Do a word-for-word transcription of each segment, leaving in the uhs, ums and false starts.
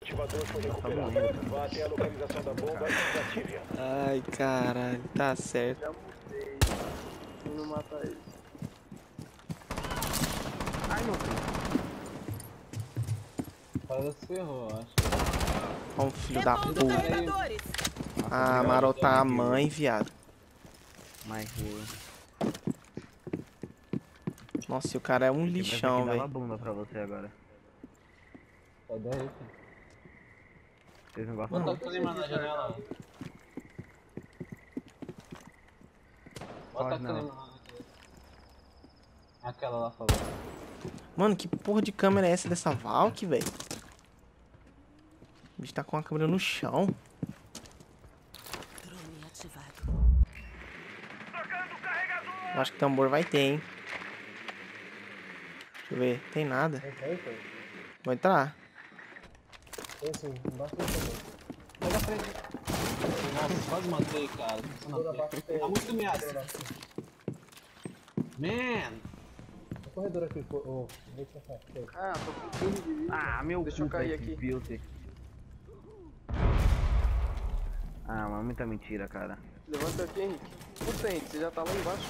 Ativador foi recuperado. Vá até a localização da bomba e desative-a. Ai, caralho, tá certo. Já mutei. Se não matar ele. Ai, meu filho. Parada se ferrou, eu acho. Ó um filho da Repondo puta. carregadores. Ah, marotar a mãe, viado. Mas eu... Nossa, e o cara é um lixão, Dava velho. bunda pra você agora. Sai daí, filho. Vocês não gostam Bota não? o clima na janela. Bota Pode o clima não. na... Aquela lá, por favor. Mano, que porra de câmera é essa dessa Valk, velho? O bicho tá com a câmera no chão. Drone ativado. Eu acho que tambor vai ter, hein? Deixa eu ver. Tem nada. Tem, tem, tem. Vou entrar. Tem sim, embaixo do também. Pega a frente. Nossa, quase matei, cara. Você não tem. Tá muito ameaça. Man! O corredor aqui, ô. Deixa eu passar. Ah, tô com quinze de vida. Ah, meu Deixa eu cu, cair esse aqui. filtro. Ah, mas muita mentira, cara. Levanta aqui, Henrique. Puta, Henrique, você já tá lá embaixo.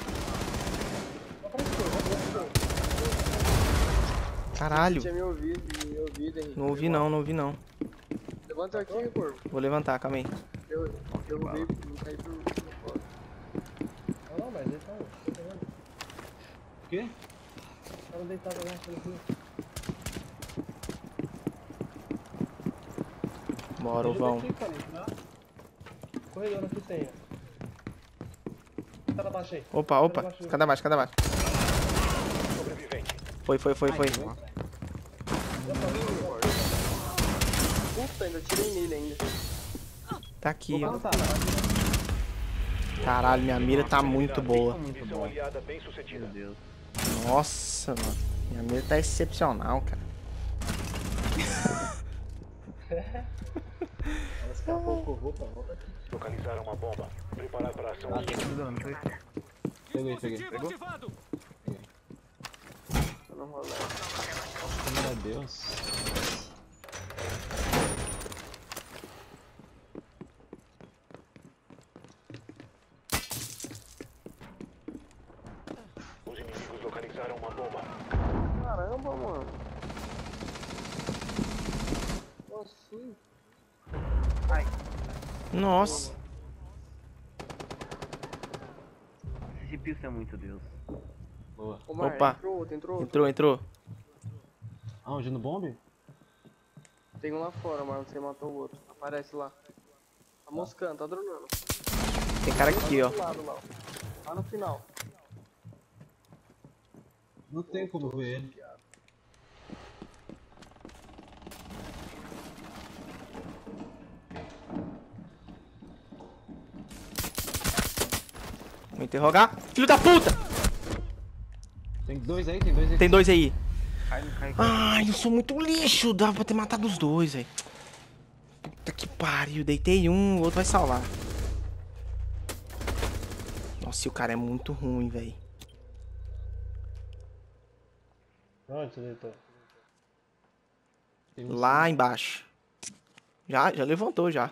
Caralho. Tinha me ouvido, me ouvido, Henrique. Não ouvi não, não ouvi não. Levanta aqui, corpo. Vou levantar, calma aí. Eu derrubei, não caí pro fora. Não, não, mas ele tá. O quê? Tava deitado lá, aquele aqui. Bora, vão. Corredor aqui tem. Cada baixo aí. Opa, opa. Cada baixo, cada baixo. Sobrevivente. Foi, foi, foi, foi. Puta, ainda tirei nele ainda. Tá aqui, ó. Caralho, minha mira tá muito boa. Missão aliada bem sucedida. Meu Deus. Nossa, mano. Minha mira tá excepcional, cara. Ela escapou com roupa, volta aqui. Localizaram uma bomba. Preparar para a ação. Tá ajudando, foi? Peguei, peguei. Pegou? Tá no rolê. Meu Deus. Os inimigos localizaram uma bomba. Caramba, mano. Nossa. Nossa. Esse pilso é muito Deus. Boa. Ô, Mar, Opa. entrou outro, entrou outro. Entrou, entrou. Aonde? No bombe? Tem um lá fora, Mar, você matou o outro. Aparece lá. Tá moscando, tá dronando. Tem cara aqui, ó. Do lado lá, ó. Lá no final. Não tem como ver ele. Vou interrogar. Filho da puta! Tem dois aí, tem dois aí. Tem dois aí. Cai, cai, cai. Ai, eu sou muito lixo. Dava pra ter matado os dois, velho. Puta que pariu. Deitei um, o outro vai salvar. Nossa, e o cara é muito ruim, velho. Onde você deitou? Tem um Lá embaixo. Já, já levantou, já.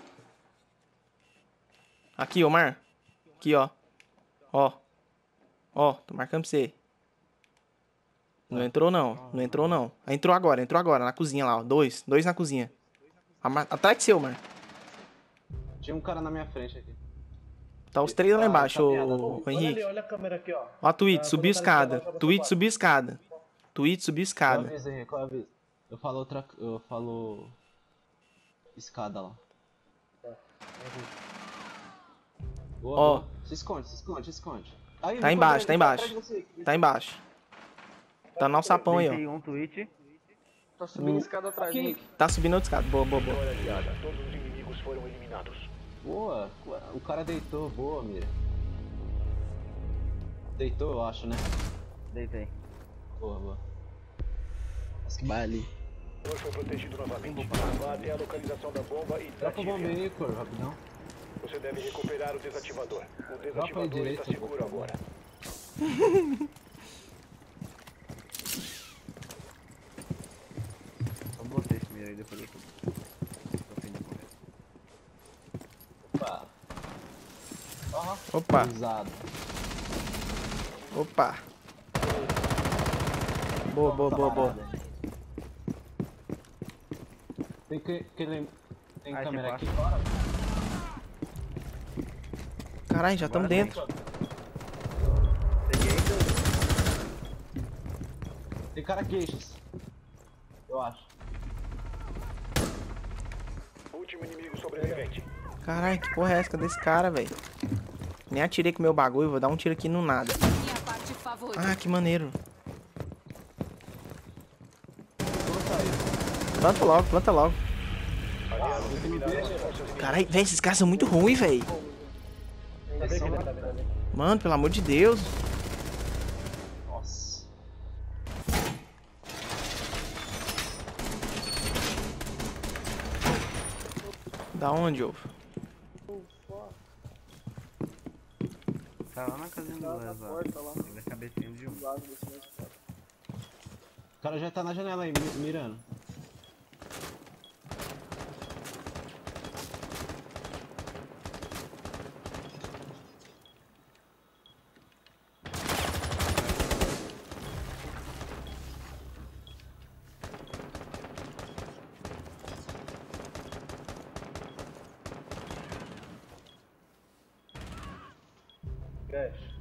Aqui, Omar. Aqui, ó. Ó. Ó, tô marcando pra você. Não entrou, não. Não entrou, não. Ah, entrou agora, entrou agora. Na cozinha lá, ó. Dois. Dois na cozinha. Ama- Atrás de seu, Omar. Tinha um cara na minha frente aqui. Tá os três lá Ah, embaixo, tá ô, piada. ô, Olha Henrique. ali, olha a câmera aqui, ó. Ó a Twitch, Ah, subiu quando tá escada. ali pra baixo, Twitch, pra subiu escada. Twitch, subiu Qual escada. aviso, Henrique? Qual aviso? Eu falo outra... Eu falo... Escada lá. Boa, Ó. boa. Se esconde, se esconde, se esconde. Aí, Tá vem embaixo, pra tá trás, embaixo. atrás de você. Tá embaixo. Tá no sapão aí, Deitei ó. um tweet. Tá subindo escada atrás, Aqui. Henrique. Tá subindo outra escada. Boa, boa, boa. Vitória aliada. Todos os inimigos foram eliminados. Boa, o cara deitou, boa, mira. Deitou, eu acho, né? Deitei. Boa, boa. Acho que vai ali. O foi protegido novamente. Vá até a localização da bomba e Troca o bombe desative-a. aí, cor, rapidão. Você deve recuperar o desativador. O Dropa aí desativador direito, está seguro por favor. agora. Só botei esse primeiro aí, depois eu... Opa, Cruzado. opa. Boa, boa, boa, boa. Tem que, que ele... Tem Aí, câmera você aqui fora? Caralho, já estamos Agora dentro. Peguei. Tem cara queixas. Eu acho. Último inimigo sobrevivente. Caralho, que porra é essa? Cadê esse cara, velho? Nem atirei com o meu bagulho, vou dar um tiro aqui no nada. Minha parte favorita. Ah, que maneiro. Planta aí. Planta logo, planta logo. Aliados eliminaram as forças inimigas. Caralho, velho, esses caras são muito ruins, velho. Ainda bem que ele tá virando. Mano, pelo amor de Deus. Nossa. Da onde, ovo? Tá lá na casinha do Tá na Les lá. porta lá. Ele é cabecinha de um. Do lado desse mesmo cara. O cara já tá na janela aí, mi- mirando. Crash.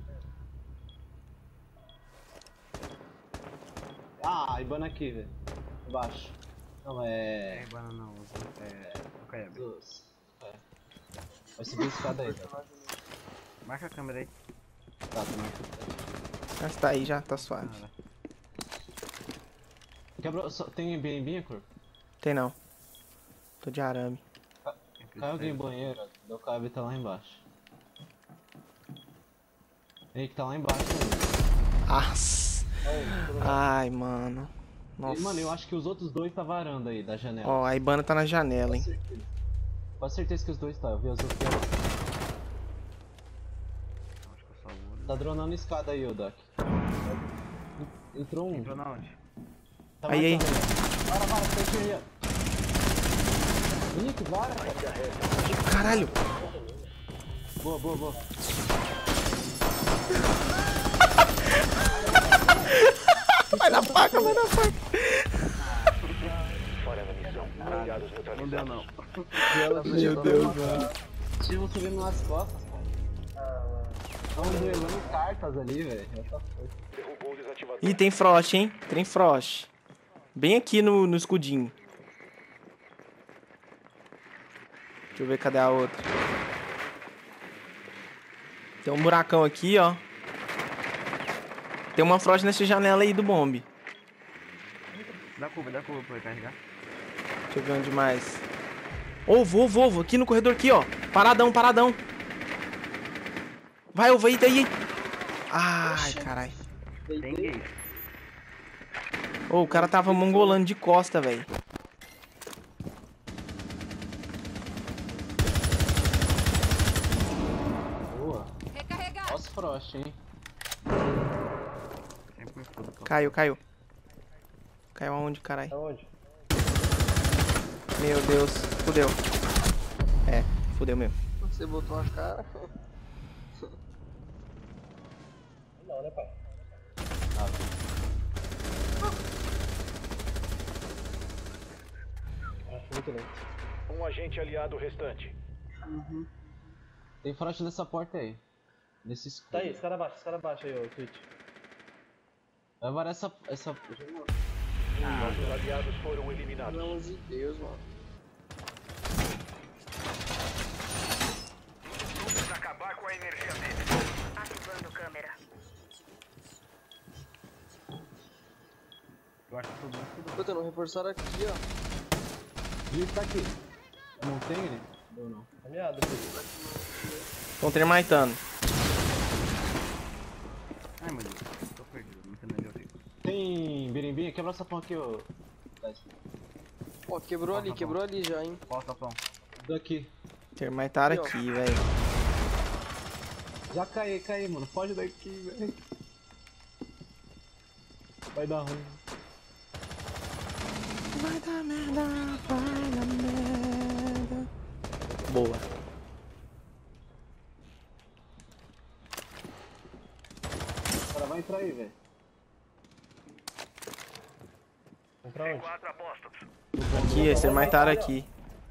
Ah, Ibana aqui, velho. Embaixo. Não, É, é... Ibana não. É. O Kaebe. Dos... É. Vai subir a escada aí, velho. Marca a câmera aí. Tá, tá marcado. Já está aí, já tá suave. Ah, vai. Quebrou... só- Tem B M B, corpo? Tem não. Tô de arame. Cai alguém em banheiro, o K B tá lá embaixo. Henrique tá lá embaixo, né? As. Ai, mano. Nossa. E, mano, eu acho que os outros dois tá varando aí da janela. Ó, a Ibana tá na janela, hein. Quase certeza que os dois tá, eu vi as outras. Acho que eu salvo. Tá dronando escada aí, ô Doc. Entrou um. Entrou na onde? Tá Aí, aí. marcando Vara, vara, frente aí, ó. Henrique, vara, cara. Caralho. Boa, boa, boa. Vai na faca, vai na faca. Falha na missão. Aliados Não deu neutralizados. não. Meu Deus, mano. Tinha um subindo nas costas, cara. Tão duelando cartas ali, velho. Derrubou o desativador. Ih, tem frost, hein? Tem frost. Bem aqui no, no escudinho. Deixa eu ver cadê a outra. Tem um buracão aqui, ó. Tem uma frost nessa janela aí do bombe. Dá curva, dá curva pra ele carregar. Deixa eu ver onde mais. Ovo, ovo, ovo. Aqui no corredor aqui, ó. Paradão, paradão. Vai, ovo aí, daí. Ai, caralho. Tem gate. Ô, o cara tava mongolando de costa, velho. Boa. Recarregar. Olha os frost, hein. Sempre me foda. pô. Caiu, caiu. Caiu aonde, caralho? Aonde? Meu Deus. Fudeu. É, fudeu mesmo. Você botou a cara. Não, né, pai? Ah, acho muito lento. Um agente aliado restante. Tem frost nessa porta aí. Nesse escuro. Tá aí, esse cara abaixo, esse cara abaixo aí, ô Twitch. Vai varar essa. essa... Nossos aliados foram eliminados. Pelo amor de Deus, mano. Vamos acabar com a energia dele. Ativando câmera. Eu acho que todo mundo tudo. Puta, não reforçaram aqui, ó. Ele tá aqui. Não tem ele? Ou não? Tá meado, Twitch. Estão termitando. Ai meu Deus, tô perdido, não sei onde eu fico. Tem birimbinha? Quebra essa pão aqui, ô. Ó, quebrou ali, quebrou ali já, hein. Qual tá pão? Daqui. Termitaram Aqui, ó. aqui, velho. Já caí, caí, mano. Foge daqui, velho. Vai dar ruim. Vai dar merda, vai dar merda. Boa. aí, velho. Vamos pra onde? Quatro apostos. Aqui, eles mataram aqui.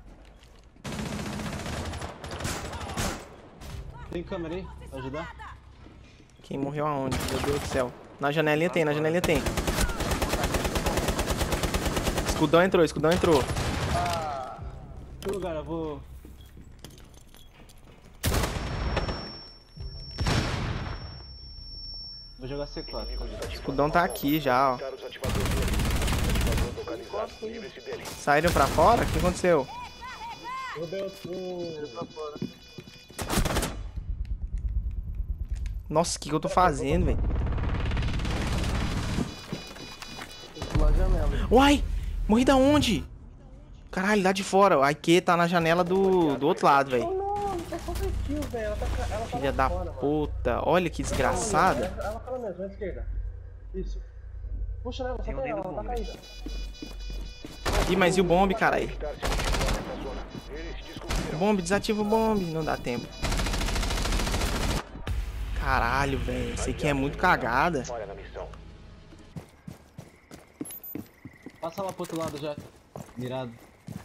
Tem câmera aí? Pra ajudar? Quem morreu aonde? Meu Deus do céu. Na janelinha tem, na janelinha tem. Escudão entrou, escudão entrou. Que lugar? Eu vou... Vou jogar C quatro. Escudão tá aqui já, ó. Para os ativadores de ativador localizado. Livre-se dele. Saíram pra fora? O que aconteceu? Eu dei o... Pra fora. Nossa, o que, que eu tô fazendo, velho? Tem que pular a janela. Uai! Morri da onde? Caralho, lá de fora. O Aike tá na janela do, do outro lado, velho. Não, não tá só kill, velho. Ela tá, ela tá Filha lá da fora, mano. puta. Olha que desgraçada. Ela, ela tá lá mesmo, à esquerda. Isso. Puxa nela, só Tem um tem ela, dentro ela do tá bombe. Ih, mas e o bombe, caralho? Evitar se situar nessa zona. Eles O descobriram. bombe, desativa o bombe. Não dá tempo. Caralho, velho. Isso aqui é muito cagada. Olha na missão. Passa lá pro outro lado já. Mirado.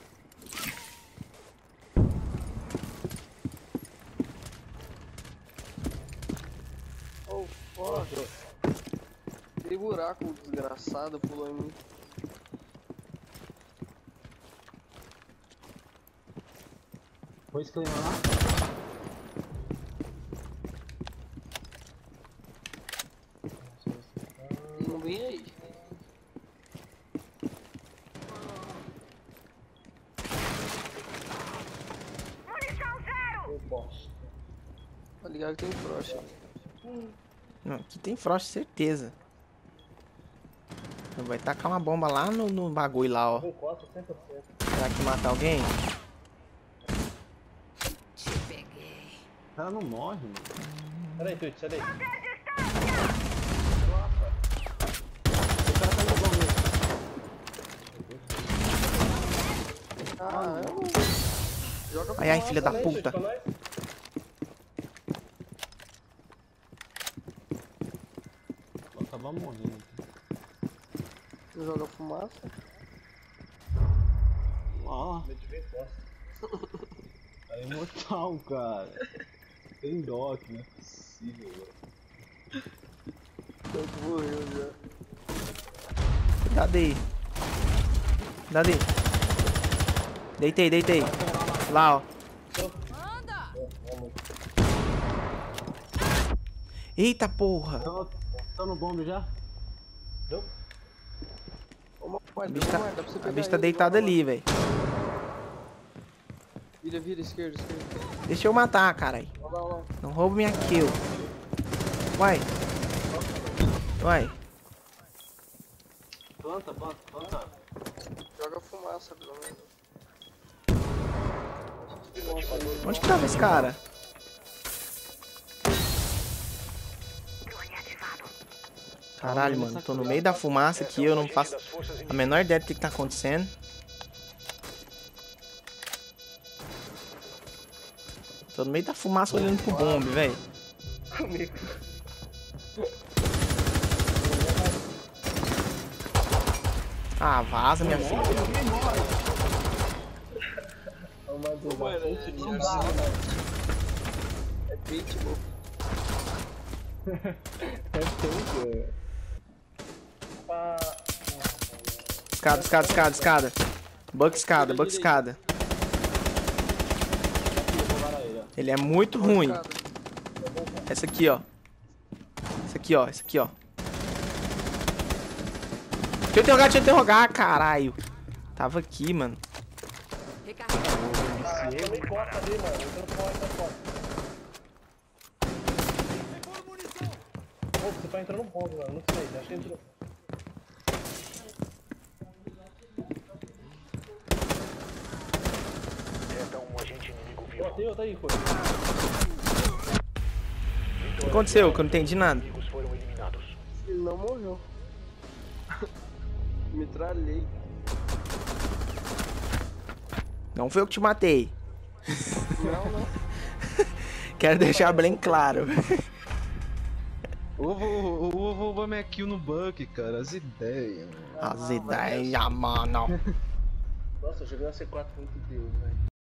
Oh, foda. Tem buraco, desgraçado, pulou em mim. Foi esse clima lá? Não vem aí. Eu posso. Tá ligado que tem frost. Não, aqui tem frost, certeza. Vai tacar uma bomba lá no, no bagulho lá, ó. Eu posso cem por cento. Será que mata alguém? Te peguei. Ela não morre, mano. Pera aí, Twitch, sai daí. O cara tá no bom mesmo. Ah, eu... Joga Ai, ai, filha da puta. Vou acabar morrendo. Joga fumaça. Ó. É imortal, cara. Tem dó aqui, não é possível, velho. Tanto morreu já. Cuidado aí. Cuidado aí. Deitei, deitei. Lá, ó. Anda! Eita porra. Tô, tô no bombe já? Ô, A Marta, bicha tá, Marta, dá pra você a pegar bicha tá ele, deitada joga lá. ali, velho. Vira, vira, esquerda, esquerda. Deixa eu matar, caralho. Olha lá, olha lá. Não rouba minha kill. Vai. Vai. Planta, planta, planta. Joga fumaça, pelo menos. Onde que tava esse cara? Caralho, mano. Tô no meio da fumaça aqui. Eu não faço a menor ideia do que, que tá acontecendo. Tô no meio da fumaça olhando pro bombe, velho. Ah, vaza, minha filha. É pitbull. Escada, escada, escada, escada. Buck escada, buck escada. Ele é muito ruim. Essa aqui, ó. Essa aqui, ó. Essa aqui, ó. Deixa eu interrogar, deixa eu interrogar, caralho. Tava aqui, mano. Recarregando. Pô, você tá entrando no bombe, mano. Não sei, acho que entrou. Resta um agente inimigo vivo. Ó, tem outro aí, coisa. O que aconteceu? Que eu não entendi nada. Inimigos foram eliminados. Ele não morreu. Me tralhei. Não foi eu que te matei. Não, não. Quero deixar bem claro. Ou vou, ou vou, vou minha kill no Buck, cara. As ideias, mano. As ideias, mano. Nossa, eu joguei uma C quatro muito Deus, velho.